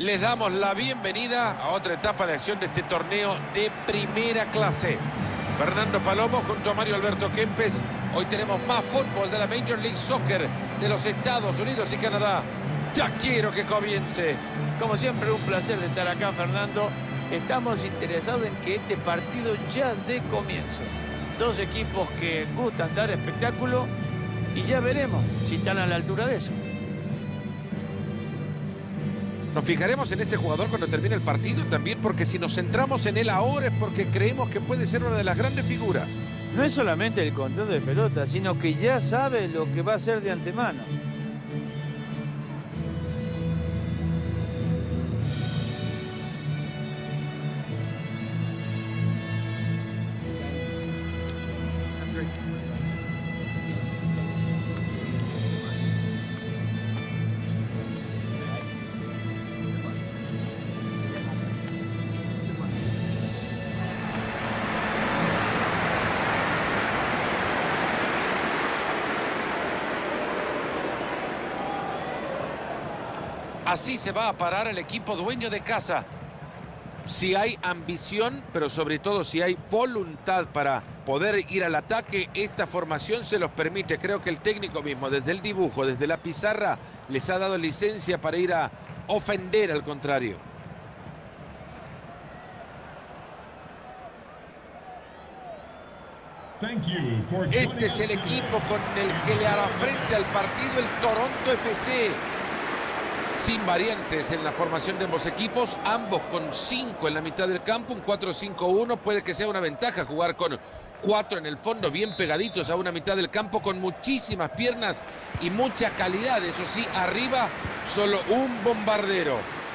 Les damos la bienvenida a otra etapa de acción de este torneo de primera clase. Fernando Palomo junto a Mario Alberto Kempes. Hoy tenemos más fútbol de la Major League Soccer de los Estados Unidos y Canadá. Ya quiero que comience. Como siempre, un placer de estar acá, Fernando. Estamos interesados en que este partido ya dé comienzo. Dos equipos que gustan dar espectáculo y ya veremos si están a la altura de eso. Nos fijaremos en este jugador cuando termine el partido también, porque si nos centramos en él ahora es porque creemos que puede ser una de las grandes figuras. No es solamente el control de pelota, sino que ya sabe lo que va a hacer de antemano. Así se va a parar el equipo dueño de casa. Si hay ambición, pero sobre todo si hay voluntad para poder ir al ataque, esta formación se los permite. Creo que el técnico mismo, desde el dibujo, desde la pizarra, les ha dado licencia para ir a ofender al contrario. Este es el equipo con el que le hará frente al partido el Toronto FC. Sin variantes en la formación de ambos equipos, ambos con 5 en la mitad del campo, un 4-5-1, puede que sea una ventaja jugar con 4 en el fondo, bien pegaditos a una mitad del campo, con muchísimas piernas y mucha calidad. Eso sí, arriba solo un bombardero.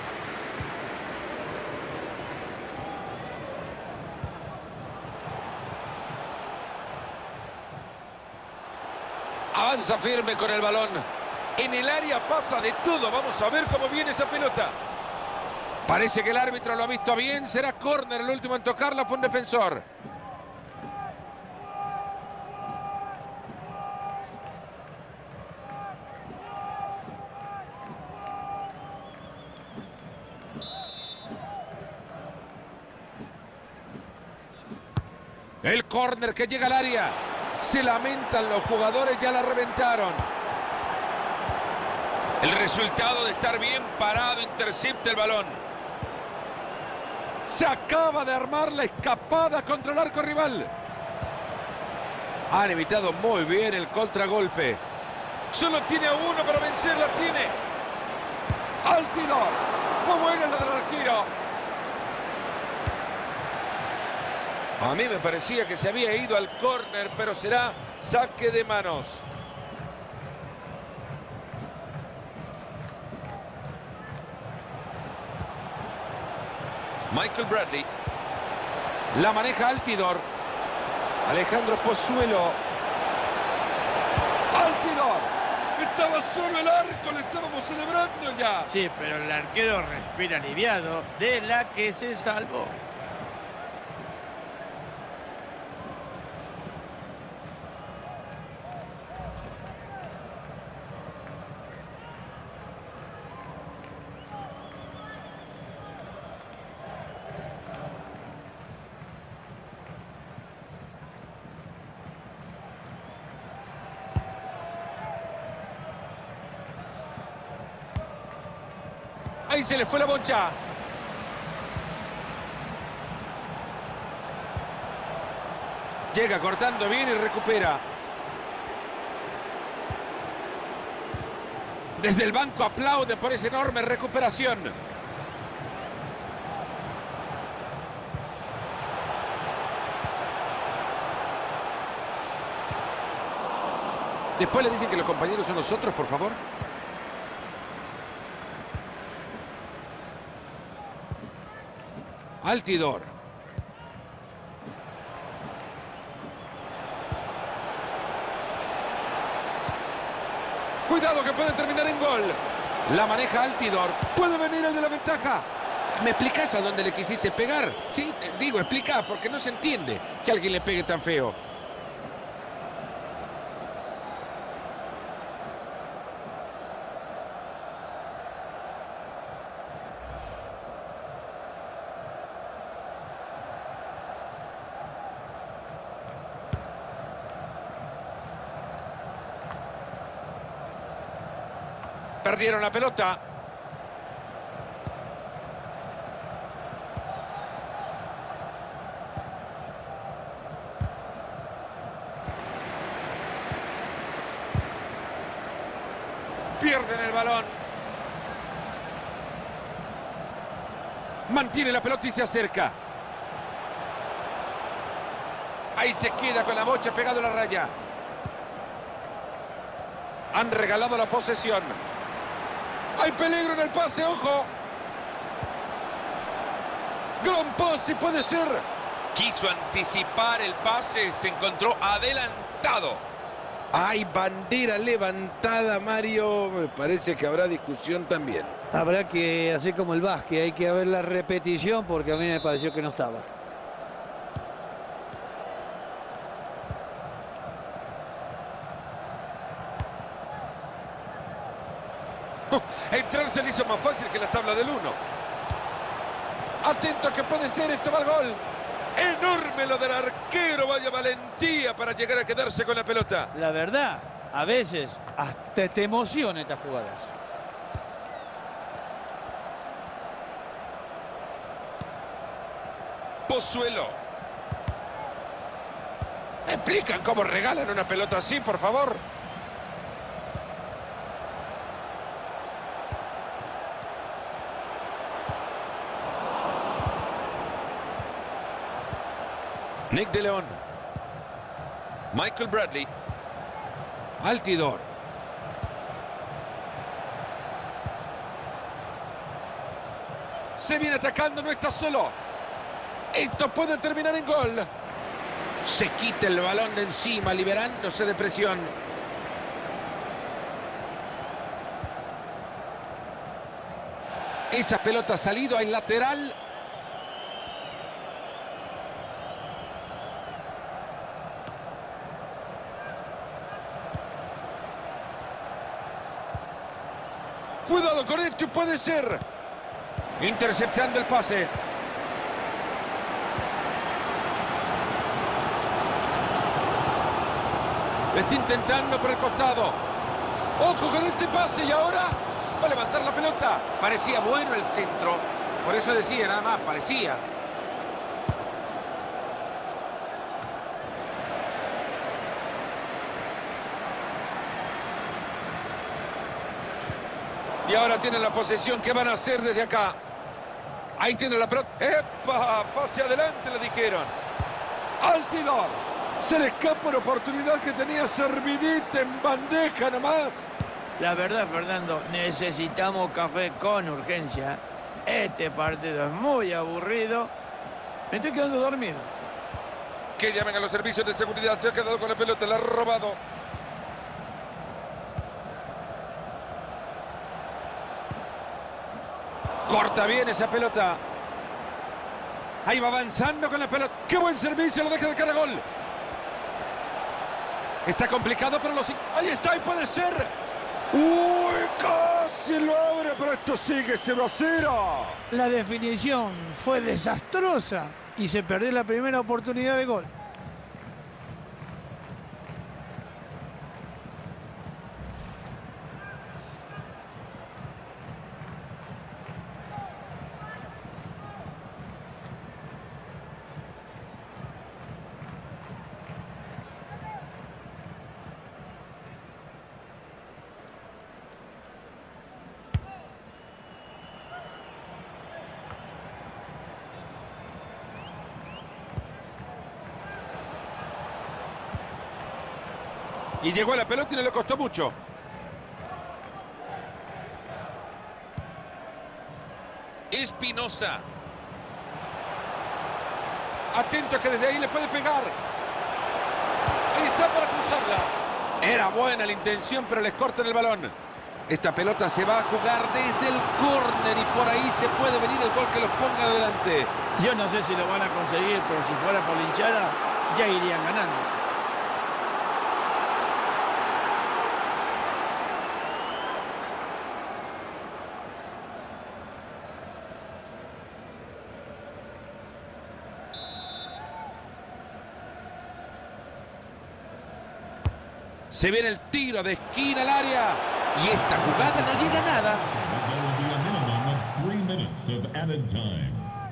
Avanza firme con el balón. En el área pasa de todo. Vamos a ver cómo viene esa pelota. Parece que el árbitro lo ha visto bien. Será córner el último en tocarla. Fue un defensor. El córner que llega al área. Se lamentan los jugadores. Ya la reventaron. El resultado de estar bien parado, intercepta el balón. Se acaba de armar la escapada contra el arco rival. Han evitado muy bien el contragolpe. Solo tiene a uno para vencer, la tiene. Altidor. Fue buena la del arquero. A mí me parecía que se había ido al córner, pero será saque de manos. Michael Bradley. La maneja Altidor. Alejandro Pozuelo. Altidor. Estaba solo el arco, le estábamos celebrando ya. Sí, pero el arquero respira aliviado, de la que se salvó. Ahí se le fue la bocha. Llega cortando bien y recupera. Desde el banco aplaude por esa enorme recuperación. Después le dicen que los compañeros son nosotros, por favor. Altidor. Cuidado que puede terminar en gol. La maneja Altidor. Puede venir el de la ventaja. ¿Me explicás a dónde le quisiste pegar? Sí, digo, explica, porque no se entiende que alguien le pegue tan feo. Perdieron la pelota. Pierden el balón. Mantiene la pelota y se acerca. Ahí se queda con la bocha pegado a la raya. Han regalado la posesión. Hay peligro en el pase, ojo. Gran pase, puede ser. Quiso anticipar el pase, se encontró adelantado. Hay bandera levantada, Mario. Me parece que habrá discusión también. Habrá que, así como el básquet, hay que ver la repetición porque a mí me pareció que no estaba. Entrar se le hizo más fácil que la tabla del 1. Atento que puede ser, esto va al gol. Enorme lo del arquero, vaya valentía para llegar a quedarse con la pelota. La verdad, a veces hasta te emocionan estas jugadas. Pozuelo. ¿Me explican cómo regalan una pelota así, por favor? Nick de León. Michael Bradley. Altidor. Se viene atacando, no está solo. Esto puede terminar en gol. Se quita el balón de encima, liberándose de presión. Esa pelota ha salido en lateral. Cuidado con esto, puede ser. Interceptando el pase. Está intentando por el costado. Ojo con este pase y ahora va a levantar la pelota. Parecía bueno el centro. Por eso decía, nada más, parecía. Y ahora tienen la posesión. ¿Qué van a hacer desde acá? Ahí tiene la pelota. ¡Epa! Pase adelante, le dijeron. Altidor. Se le escapa la oportunidad que tenía servidita en bandeja nomás. La verdad, Fernando, necesitamos café con urgencia. Este partido es muy aburrido. Me estoy quedando dormido. Que llamen a los servicios de seguridad. Se ha quedado con la pelota, la ha robado. Corta bien esa pelota. Ahí va avanzando con la pelota. ¡Qué buen servicio! Lo deja de cara a gol. Está complicado, pero ahí está y puede ser. ¡Uy! Casi lo abre, pero esto sigue 0-0. La definición fue desastrosa y se perdió la primera oportunidad de gol. Y llegó a la pelota y no le costó mucho. Espinosa. Atento que desde ahí le puede pegar. Ahí está para cruzarla. Era buena la intención, pero les cortan el balón. Esta pelota se va a jugar desde el córner y por ahí se puede venir el gol que los ponga adelante. Yo no sé si lo van a conseguir, pero si fuera por la hinchada, ya irían ganando. Se viene el tiro de esquina al área. Y esta jugada no llega a nada. There will be a minimum of 3 minutes of added time.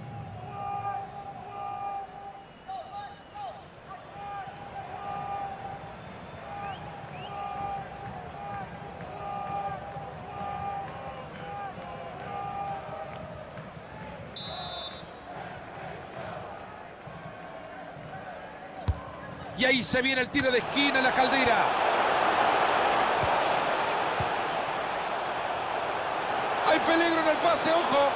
Y ahí se viene el tiro de esquina en la Caldera. Hay peligro en el pase, ojo.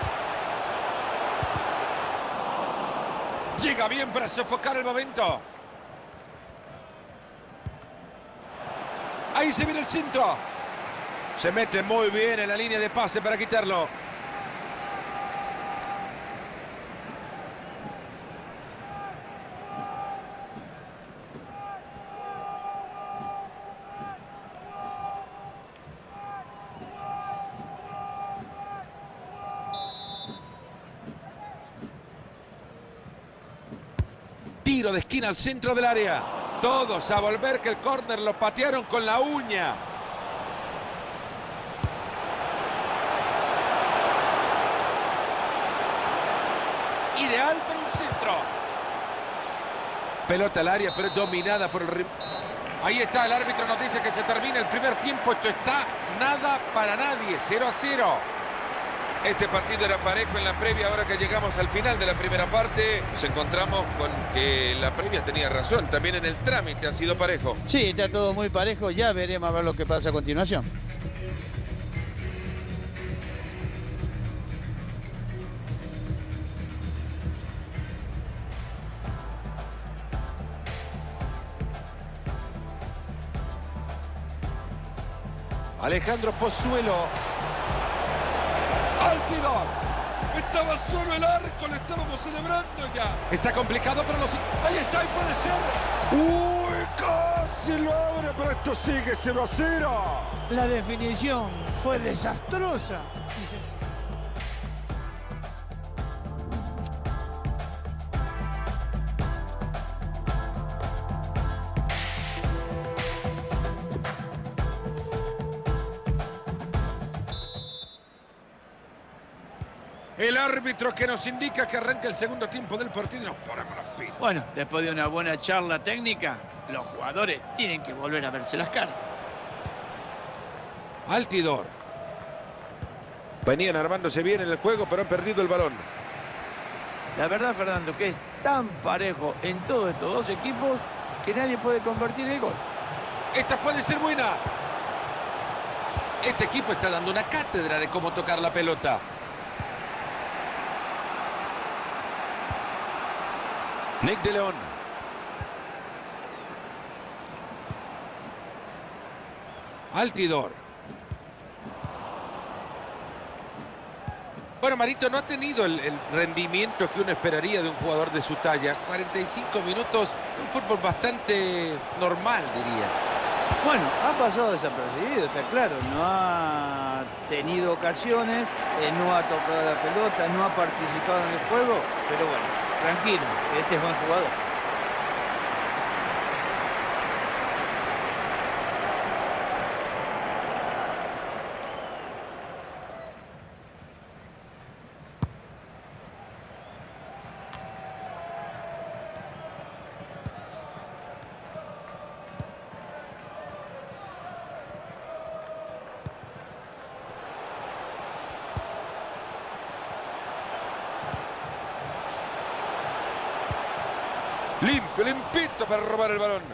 Llega bien para sofocar el momento. Ahí se viene el centro. Se mete muy bien en la línea de pase para quitarlo. Tiro de esquina al centro del área. Todos a volver, que el córner lo patearon con la uña. Ideal para un centro. Pelota al área, pero es dominada por el... Ahí está, el árbitro nos dice que se termina el primer tiempo. Esto está nada para nadie, 0-0. Este partido era parejo en la previa. Ahora que llegamos al final de la primera parte, nos encontramos con que la previa tenía razón. También en el trámite ha sido parejo. Sí, está todo muy parejo. Ya veremos a ver lo que pasa a continuación. Alejandro Pozuelo. Altidor. Estaba solo el arco, lo estábamos celebrando ya. Está complicado para los... Ahí está, y puede ser. ¡Uy! Casi lo abre, pero esto sigue 0-0. La definición fue desastrosa. El árbitro que nos indica que arranca el segundo tiempo del partido y nos ponemos los pinos. Bueno, después de una buena charla técnica, los jugadores tienen que volver a verse las caras. Altidor. Venían armándose bien en el juego, pero han perdido el balón. La verdad, Fernando, que es tan parejo en todos estos dos equipos que nadie puede convertir el gol. Esta puede ser buena. Este equipo está dando una cátedra de cómo tocar la pelota. Nick de León. Altidor. Bueno, Marito, no ha tenido el rendimiento que uno esperaría de un jugador de su talla. 45 minutos, un fútbol bastante normal, diría. Bueno, ha pasado desapercibido, está claro. No ha tenido ocasiones, no ha tocado la pelota, no ha participado en el juego. Pero bueno, tranquilo, este es buen jugador. Limpio, limpito para robar el balón.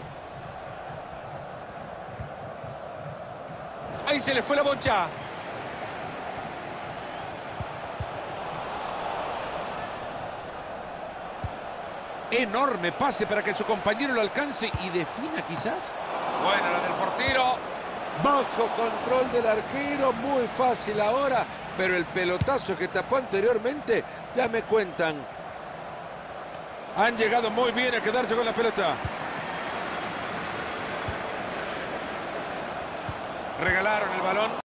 Ahí se le fue la bocha. Enorme pase para que su compañero lo alcance y defina quizás. Buena la del portero. Bajo control del arquero, muy fácil ahora, pero el pelotazo que tapó anteriormente, ya me cuentan. Han llegado muy bien a quedarse con la pelota. Regalaron el balón.